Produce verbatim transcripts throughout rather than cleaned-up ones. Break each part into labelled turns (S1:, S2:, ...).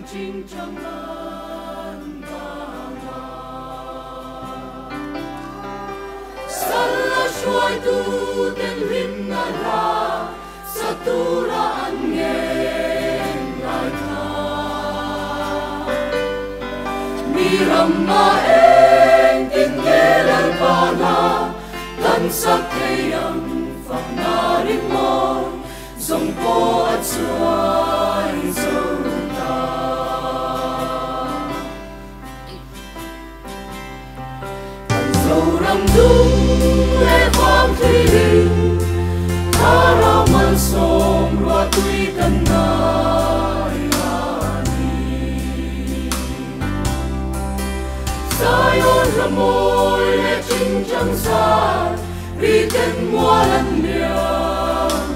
S1: chinh trong ân vàng Sala shuai tu ten rim na ra satura an ngen lai tha mi ram ma en tin ge lan pa na tan sak thei am phak na ri mo dòng po at xuôi dâu ta dâu răng đúng lệ vang thủy đình ta ra man sông loa tuy cần nai ani Zion ra môi lệ chinh trăng xa đi tên mua lần liang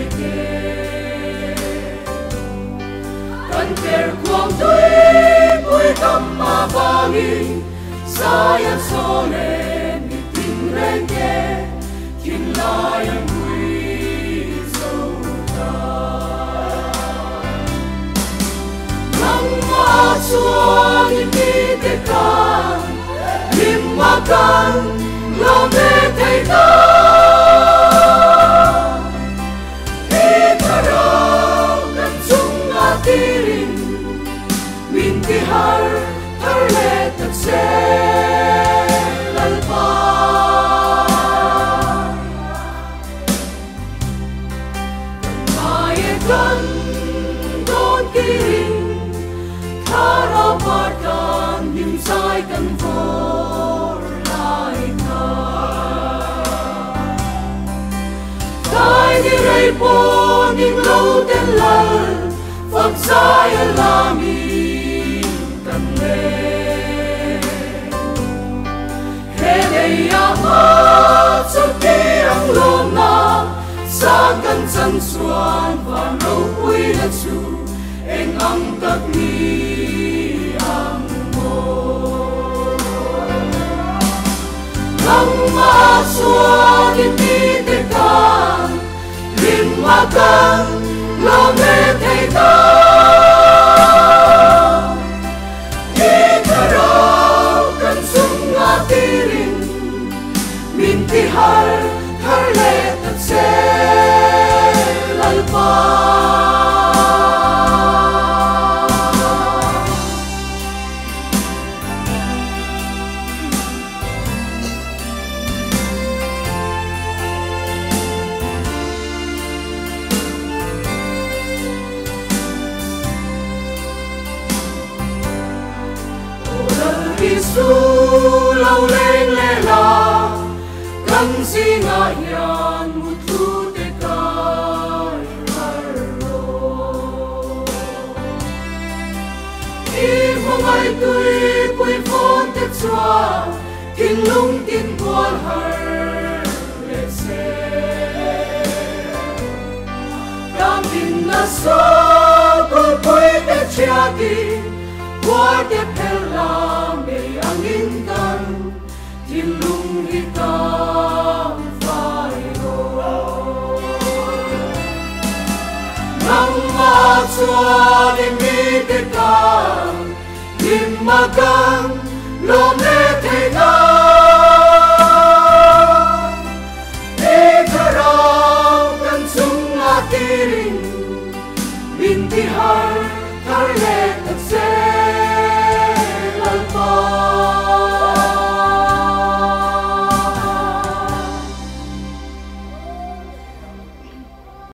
S1: Kan ter kuang tui pui kam ma bangin Zion sole mi ting ren ke Kin lai ang hui sâu ta Nang ma chua ni mi te kan Lim ma kan lo me thei ta Tiring min ti har har le tak se lalpa mai kan don tiring thara partan nim sai kan vor lai tha dai ni rei po ning lo ten lal Phật sai là mi cần lệ Hê đầy áp áp cho kê ang lôm na Sa cần chân xuan và nâu quý là chủ Anh ang tất mi ang mô Nang ma xuan đi mi tê can Lim ma can lo mê thầy ta Đi ta rau cần sung ngã tiring Min ti har har le thật xe lalpa Giêsu lâu lên lệ la căn si ngã yan một thu te kai haro i mong ai tui pui phone te chua kin lung tin buồn har lệ se dam tin na so ko pui te chia ti qua te phela me angin kan tin lung hi tam phai ho nang ma chua ni mi te kan lim ma kan